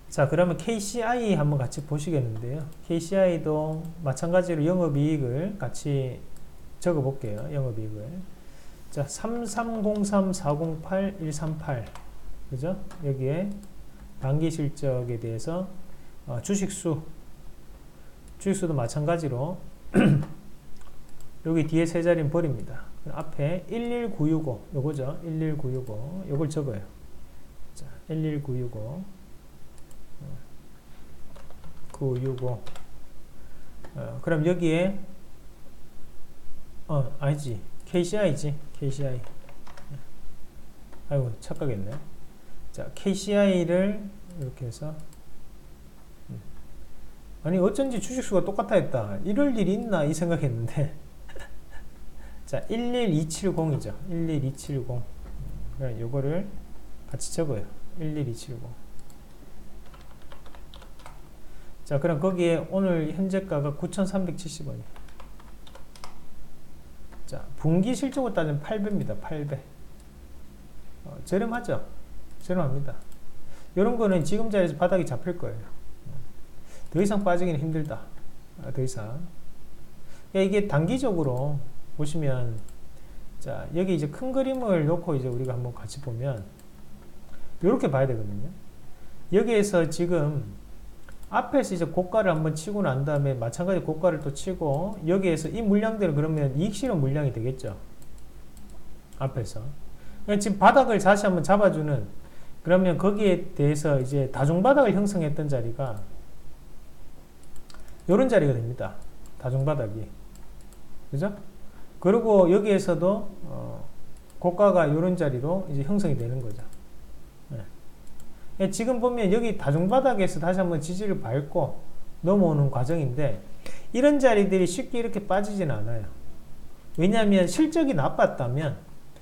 자, 그러면 KCI 한번 같이 보시겠는데요. KCI도 마찬가지로 영업이익을 같이 적어 볼게요. 영업이익을. 자, 3303, 408, 138. 그죠? 여기에 단기 실적에 대해서 주식수도 마찬가지로 여기 뒤에 세 자리는 버립니다. 앞에 11965 요거죠. 11965 요걸 적어요. 자, 11965 965 그럼 여기에 아니지. KCI지. KCI. 아이고 착각했네. 자, KCI를 이렇게 해서 아니 어쩐지 주식수가 똑같아 했다. 이럴 일이 있나 이 생각했는데 자, 11270이죠. 11270 요거를 같이 적어요. 11270. 자, 그럼 거기에 오늘 현재가가 9,370원이에요. 자, 분기 실적으로 따지면 8배입니다. 8배. 저렴하죠? 저렴합니다. 이런 거는 지금 자리에서 바닥이 잡힐 거예요. 더 이상 빠지기는 힘들다. 더 이상. 이게 단기적으로 보시면, 자, 여기 이제 큰 그림을 놓고 이제 우리가 한번 같이 보면, 이렇게 봐야 되거든요. 여기에서 지금 앞에서 이제 고가를 한번 치고 난 다음에 마찬가지 고가를 또 치고, 여기에서 이 물량들은 그러면 이익 실현 물량이 되겠죠. 앞에서. 그러니까 지금 바닥을 다시 한번 잡아주는, 그러면 거기에 대해서 이제 다중바닥을 형성했던 자리가 요런 자리가 됩니다. 다중바닥이. 그죠? 그리고 여기에서도 고가가 요런 자리로 이제 형성이 되는 거죠. 네. 지금 보면 여기 다중바닥에서 다시 한번 지지를 밟고 넘어오는 과정인데 이런 자리들이 쉽게 이렇게 빠지진 않아요. 왜냐하면 실적이 나쁘다면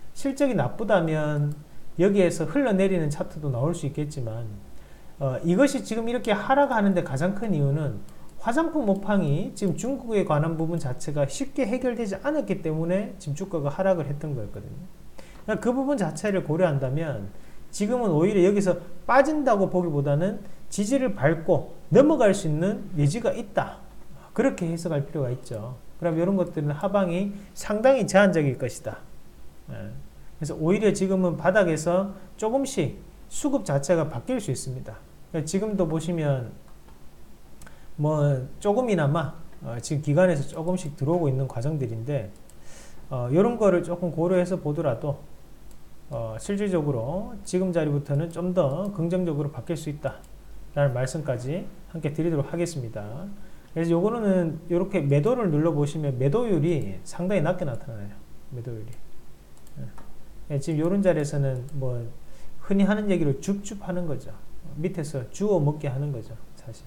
여기에서 흘러내리는 차트도 나올 수 있겠지만 이것이 지금 이렇게 하락하는데 가장 큰 이유는 화장품 업황이 지금 중국에 관한 부분 자체가 쉽게 해결되지 않았기 때문에 지금 주가가 하락을 했던 거였거든요. 그러니까 그 부분 자체를 고려한다면 지금은 오히려 여기서 빠진다고 보기보다는 지지를 밟고 넘어갈 수 있는 여지가 있다. 그렇게 해석할 필요가 있죠. 그럼 이런 것들은 하방이 상당히 제한적일 것이다. 그래서 오히려 지금은 바닥에서 조금씩 수급 자체가 바뀔 수 있습니다. 그러니까 지금도 보시면 뭐 조금이나마 지금 기관에서 조금씩 들어오고 있는 과정들인데 이런 거를 조금 고려해서 보더라도 실질적으로 지금 자리부터는 좀 더 긍정적으로 바뀔 수 있다 라는 말씀까지 함께 드리도록 하겠습니다. 그래서 요거는 이렇게 매도를 눌러 보시면 매도율이 상당히 낮게 나타나요. 매도율이. 지금 이런 자리에서는 뭐 흔히 하는 얘기로 줍줍 하는 거죠. 밑에서 주워 먹게 하는 거죠. 사실.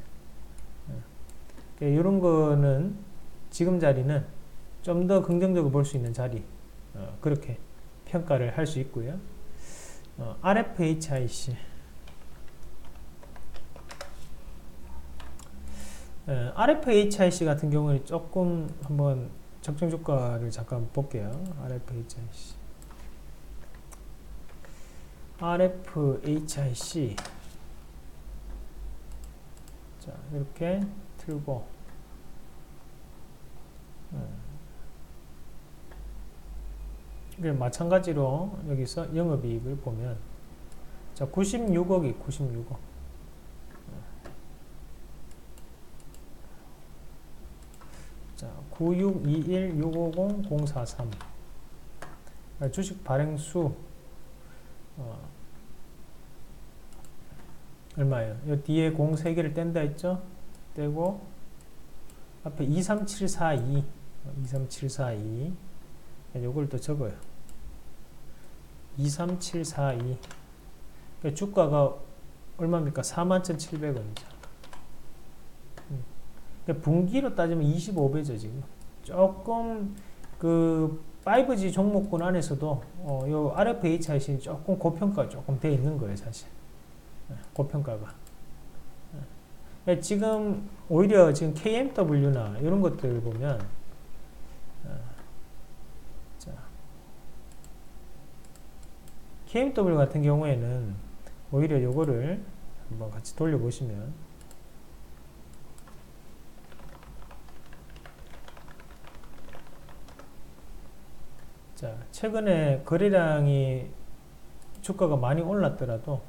이런 거는 지금 자리는 좀 더 긍정적으로 볼 수 있는 자리. 그렇게 평가를 할 수 있고요. RFHIC. RFHIC 같은 경우는 조금 한번 적정 주가를 잠깐 볼게요. RFHIC. 자, 이렇게 틀고 마찬가지로 여기서 영업이익을 보면 자 96억이 96억 자 9621650043 주식 발행수 얼마예요? 이 뒤에 0 3개를 뗀다 했죠? 떼고 앞에 23742 요걸 또 적어요. 23742 그러니까 주가가 얼마입니까? 41,700원이죠. 그러니까 분기로 따지면 25배죠 지금. 조금 그 5G 종목군 안에서도 요 RFHIC는 조금 고평가가 조금 돼 있는 거예요 사실. 고평가가. 지금 오히려 지금 KMW나 이런 것들 보면 자, KMW 같은 경우에는 오히려 요거를 한번 같이 돌려보시면, 자, 최근에 거래량이 주가가 많이 올랐더라도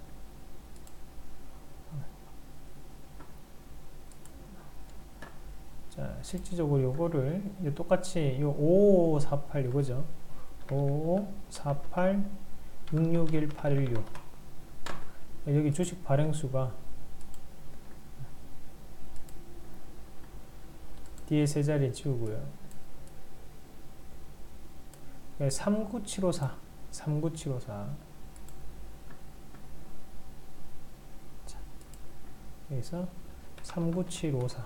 자, 실질적으로 요거를 똑같이 요 5548 이거죠. 5548 661 816 여기 주식 발행수가 뒤에 세 자리 지우고요. 39754 39754 자, 여기서 39754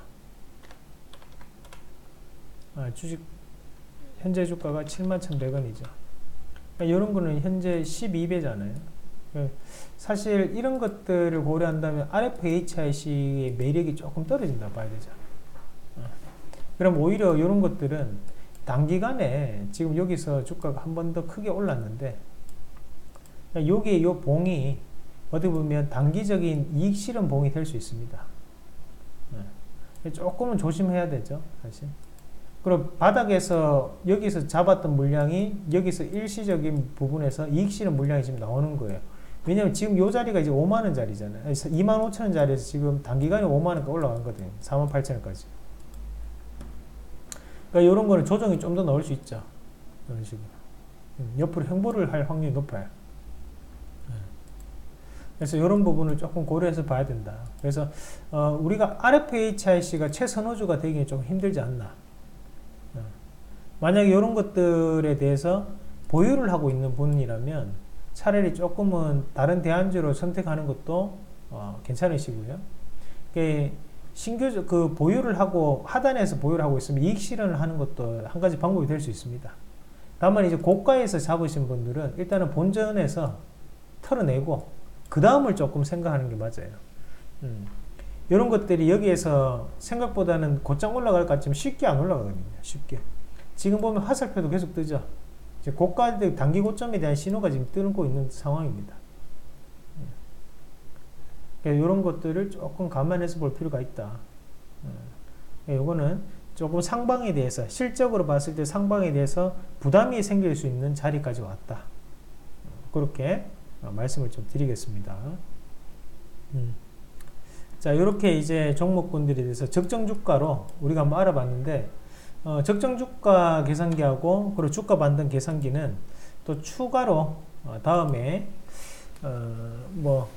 주식 현재 주가가 71,100원이죠. 그러니까 이런 거는 현재 12배잖아요. 사실 이런 것들을 고려한다면 RFHIC의 매력이 조금 떨어진다 봐야 되죠. 그럼 오히려 이런 것들은 단기간에 지금 여기서 주가가 한 번 더 크게 올랐는데, 여기에 요 봉이 어떻게 보면 단기적인 이익 실현 봉이 될 수 있습니다. 조금은 조심해야 되죠, 사실. 그리고 바닥에서 여기서 잡았던 물량이 여기서 일시적인 부분에서 이익 실현 물량이 지금 나오는 거예요. 왜냐면 지금 요 자리가 이제 5만원 자리잖아요. 25,000원 자리에서 지금 단기간에 5만원까지 올라간 거거든요. 48,000원까지. 그러니까 이런 거는 조정이 좀 더 나올 수 있죠. 이런 식으로. 옆으로 횡보를 할 확률이 높아요. 그래서 이런 부분을 조금 고려해서 봐야 된다. 그래서 우리가 RFHIC가 최선호주가 되기는 좀 힘들지 않나. 만약에 이런 것들에 대해서 보유를 하고 있는 분이라면 차라리 조금은 다른 대안주로 선택하는 것도 괜찮으시고요. 신규 보유를 하고 하단에서 보유를 하고 있으면 이익 실현을 하는 것도 한 가지 방법이 될 수 있습니다. 다만 이제 고가에서 잡으신 분들은 일단은 본전에서 털어내고 그 다음을 조금 생각하는 게 맞아요. 이런 것들이 여기에서 생각보다는 곧장 올라갈 것 같지만 쉽게 안 올라가거든요. 쉽게. 지금 보면 화살표도 계속 뜨죠. 이제 고가 단기 고점에 대한 신호가 지금 뜨고 있는 상황입니다. 이런 것들을 조금 감안해서 볼 필요가 있다. 이거는 조금 상방에 대해서 실적으로 봤을 때 상방에 대해서 부담이 생길 수 있는 자리까지 왔다. 그렇게 말씀을 좀 드리겠습니다. 자, 이렇게 이제 종목군들에 대해서 적정 주가로 우리가 한번 알아봤는데, 적정 주가 계산기하고 그리고 주가 반등 계산기는 또 추가로 다음에 뭐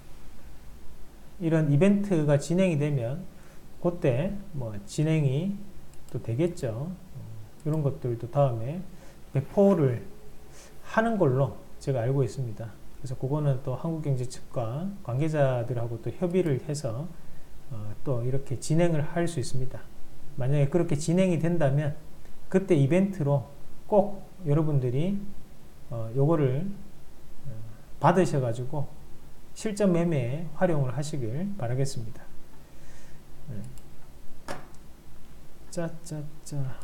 이런 이벤트가 진행이 되면 그때 뭐 진행이 또 되겠죠. 이런 것들도 다음에 배포를 하는 걸로 제가 알고 있습니다. 그래서 그거는 또 한국경제 측과 관계자들하고 또 협의를 해서 또 이렇게 진행을 할 수 있습니다. 만약에 그렇게 진행이 된다면 그때 이벤트로 꼭 여러분들이 요거를 받으셔가지고 실전 매매에 활용을 하시길 바라겠습니다. 짜짜짜.